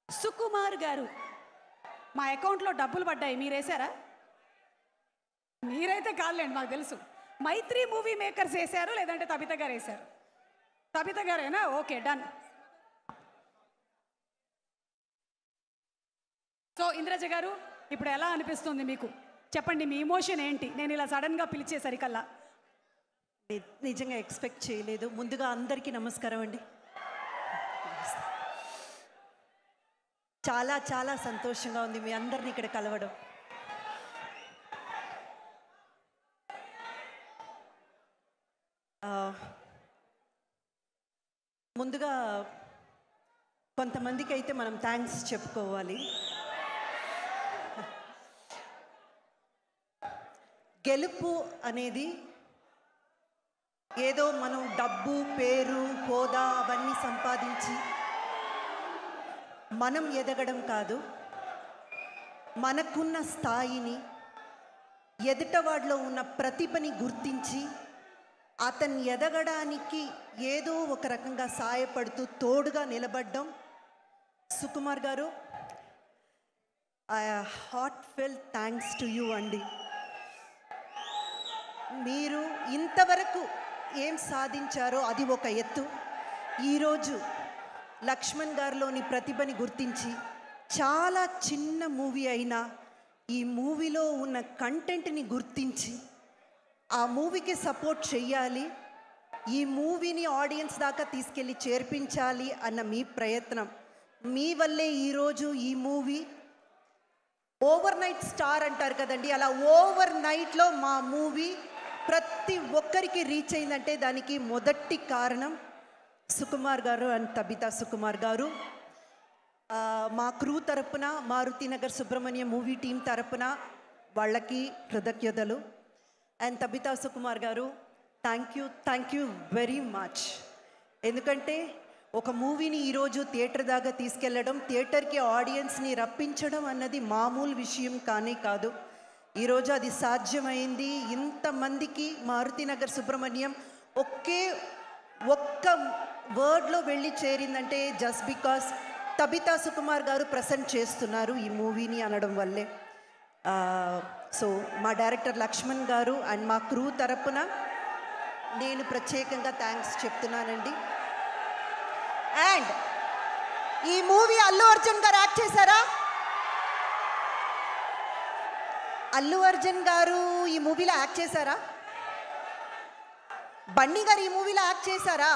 సుకుమార్ గారు, మా అకౌంట్లో డబ్బులు పడ్డాయి, మీరేసారా? మీరైతే కాదులేండి, మాకు తెలుసు. మైత్రి మూవీ మేకర్స్ వేశారు, లేదంటే తబిత గారు వేశారు? తబిత గారేనా? Okay, done. సో ఇంద్రజ గారు, ఇప్పుడు ఎలా అనిపిస్తుంది మీకు? చెప్పండి, మీ ఇమోషన్ ఏంటి? నేను ఇలా సడన్గా పిలిచేసరికల్లా నిజంగా ఎక్స్పెక్ట్ చేయలేదు. ముందుగా అందరికీ నమస్కారం అండి. చాలా చాలా సంతోషంగా ఉంది మీ అందరిని ఇక్కడ కలవడం. ముందుగా కొంతమందికి అయితే మనం థ్యాంక్స్ చెప్పుకోవాలి. గెలుపు అనేది ఏదో మనం డబ్బు, పేరు, హోదా అవన్నీ సంపాదించి మనం ఎదగడం కాదు. మనకున్న స్థాయిని, ఎదుటవాడిలో ఉన్న ప్రతిభని గుర్తించి అతన్ని ఎదగడానికి ఏదో ఒక రకంగా సాయపడుతూ తోడుగా నిలబడ్డం. సుకుమార్ గారు, హార్ట్ఫెల్ థ్యాంక్స్ టు యూ అండి. మీరు ఇంతవరకు ఏం సాధించారో అది ఒక ఎత్తు. ఈరోజు లక్ష్మణ్ గారిలోని ప్రతిభని గుర్తించి చాలా చిన్న మూవీ అయినా ఈ మూవీలో ఉన్న కంటెంట్ని గుర్తించి ఆ మూవీకి సపోర్ట్ చెయ్యాలి, ఈ మూవీని ఆడియన్స్ దాకా తీసుకెళ్ళి చేర్పించాలి అన్న మీ ప్రయత్నం, మీ వల్లే ఈరోజు ఈ మూవీ ఓవర్ నైట్ స్టార్ అంటారు కదండి, అలా ఓవర్ నైట్లో మా మూవీ ప్రతి ఒక్కరికి రీచ్ అయిందంటే దానికి మొదటి కారణం సుకుమార్ గారు అండ్ తబితా సుకుమార్ గారు. మా క్రూ తరపున, మారుతినగర్ సుబ్రహ్మణ్యం మూవీ టీం తరపున వాళ్ళకి కృతజ్ఞతలు. అండ్ తబితా సుకుమార్ గారు, థ్యాంక్ యూ వెరీ మచ్. ఎందుకంటే ఒక మూవీని ఈరోజు థియేటర్ దాకా తీసుకెళ్ళడం, థియేటర్కి ఆడియన్స్ని రప్పించడం అన్నది మామూలు విషయం కానీ కాదు. ఈరోజు అది సాధ్యమైంది. ఇంతమందికి మారుతినగర్ సుబ్రహ్మణ్యం ఒక్క వర్డ్లో వెళ్ళి చేరిందంటే జస్ట్ బికాస్ తబితా సుకుమార్ గారు ప్రజెంట్ చేస్తున్నారు ఈ మూవీని అనడం వల్లే. సో మా డైరెక్టర్ లక్ష్మణ్ గారు అండ్ మా క్రూ తరపున నేను ప్రత్యేకంగా థ్యాంక్స్ చెప్తున్నానండి. అండ్ ఈ మూవీ అల్లు అర్జున్ గారు యాక్ట్ చేశారా? అల్లు అర్జున్ గారు ఈ మూవీలో యాక్ట్ చేశారా? బన్నీ గారు ఈ మూవీలో యాక్ట్ చేశారా?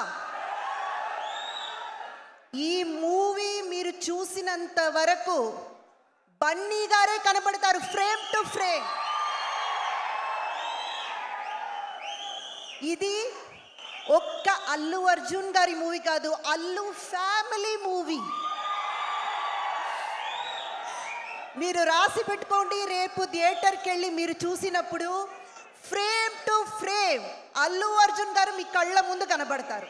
ఈ మూవీ మీరు చూసినంత వరకు బన్నీ గారే కనబడతారు ఫ్రేమ్ టు ఫ్రేమ్. ఇది ఒక్క అల్లు అర్జున్ గారి మూవీ కాదు, అల్లు ఫ్యామిలీ మూవీ. మీరు రాసి పెట్టుకోండి, రేపు థియేటర్కి వెళ్ళి మీరు చూసినప్పుడు frame to frame Allu Arjun గారు మీ కళ్ళ ముందు కనబడతారు.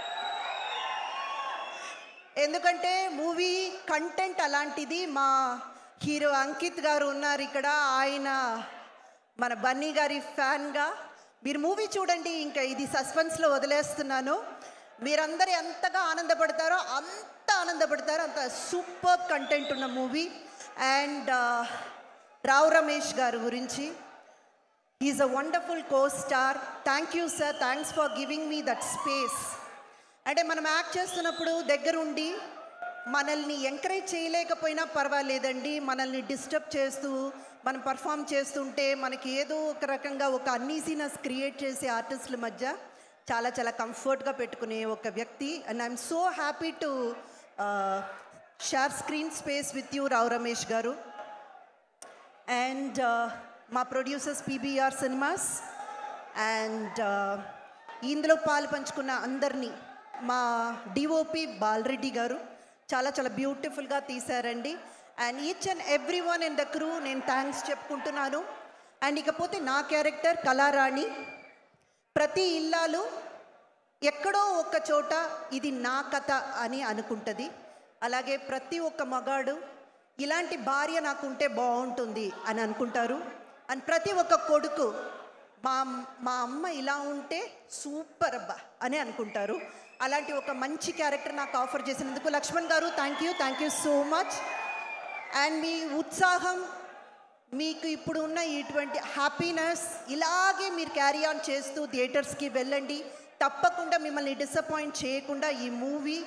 ఎందుకంటే మూవీ కంటెంట్ అలాంటిది. మా హీరో అంకిత్ గారు ఉన్నారు ఇక్కడ, ఆయన మన బన్నీ గారి ఫ్యాన్గా. మీరు మూవీ చూడండి, ఇంకా ఇది సస్పెన్స్లో వదిలేస్తున్నాను. మీరందరూ ఎంతగా ఆనందపడతారో అంత ఆనందపడతారో, అంత సూపర్ కంటెంట్ ఉన్న మూవీ. అండ్ రావు రమేష్ గారి గురించి, is a wonderful co star. Thank you sir, thanks for giving me that space. అంటే మనం యాక్ట్ చేస్తున్నప్పుడు దగ్గరుండి మనల్ని ఎంకరేజ్ చేయలేకపోయినా పర్వాలేదండి, మనల్ని డిస్టర్బ్ చేస్తూ మనం పర్ఫామ్ చేస్తుంటే మనకి ఏదో ఒక రకంగా ఒక అన్ఈజీనెస్ క్రియేట్ చేసే ఆర్టిస్టుల మధ్య చాలా చాలా కంఫర్ట్గా పెట్టుకునే ఒక వ్యక్తి. And I'm so happy to share screen space with you Rao Ramesh గారు. అండ్ మా ప్రొడ్యూసర్స్ పీబీఆర్ సినిమాస్ అండ్ ఇందులో పాలు పంచుకున్న అందరినీ, మా డిఓపి బాలరెడ్డి గారు చాలా చాలా బ్యూటిఫుల్గా తీశారండి. And each and every one in the crew నేను థ్యాంక్స్ చెప్పుకుంటున్నాను. అండ్ ఇకపోతే నా క్యారెక్టర్ కళారాణి. ప్రతి ఇల్లాలు ఎక్కడో ఒక చోట ఇది నా కథ అని అనుకుంటుంది. అలాగే ప్రతి ఒక్క మగాడు ఇలాంటి భార్య నాకుంటే బాగుంటుంది అని అనుకుంటారు. అండ్ ప్రతి ఒక్క కొడుకు మా అమ్మ ఇలా ఉంటే సూపర్ అబ్బా అని అనుకుంటారు. అలాంటి ఒక మంచి క్యారెక్టర్ నాకు ఆఫర్ చేసినందుకు లక్ష్మణ్ గారు thank you so much. And మీ ఉత్సాహం, మీకు ఇప్పుడు ఉన్న ఇటువంటి హ్యాపీనెస్ ఇలాగే మీరు క్యారీ ఆన్ చేస్తూ థియేటర్స్కి వెళ్ళండి. తప్పకుండా మిమ్మల్ని డిసప్పాయింట్ చేయకుండా ఈ మూవీ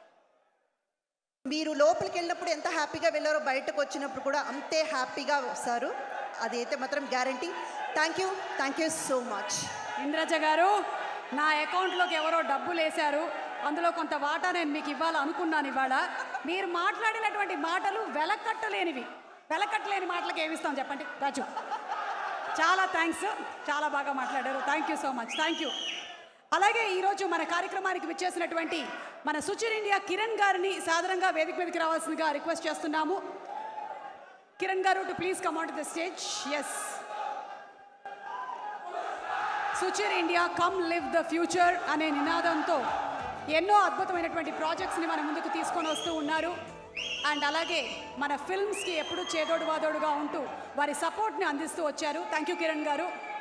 మీరు లోపలికి వెళ్ళినప్పుడు ఎంత హ్యాపీగా వెళ్ళారో బయటకు వచ్చినప్పుడు కూడా అంతే హ్యాపీగా వస్తారు. అదైతే మాత్రం guarantee. Thank you so much. Indraja గారు, నా అకౌంట్లోకి ఎవరో డబ్బులు వేశారు, అందులో కొంత వాటా నేను మీకు ఇవ్వాలనుకున్నాను. ఇవాళ మీరు మాట్లాడినటువంటి మాటలు వెలకట్టలేని మాటలకు ఏమిస్తాం చెప్పండి రాజు. చాలా థ్యాంక్స్, చాలా బాగా మాట్లాడారు. Thank you so much. Thank you. అలాగే ఈరోజు మన కార్యక్రమానికి విచ్చేసినటువంటి మన సుచిర్ ఇండియా కిరణ్ గారిని సాధారణంగా వేదిక మీదకి రావాల్సిందిగా రిక్వెస్ట్ చేస్తున్నాము. కిరణ్ గారు to please come on to the stage. Yes, Suchir India come live the future అనే నినాదంతో ఎన్నో అద్భుతమైనటువంటి ప్రాజెక్ట్స్ని మన ముందుకు తీసుకొని వస్తూ ఉన్నారు. అండ్ అలాగే మన ఫిల్మ్స్కి ఎప్పుడూ చేదోడు వాదోడుగా ఉంటూ వారి సపోర్ట్ని అందిస్తూ వచ్చారు. థ్యాంక్ యూ కిరణ్ గారు.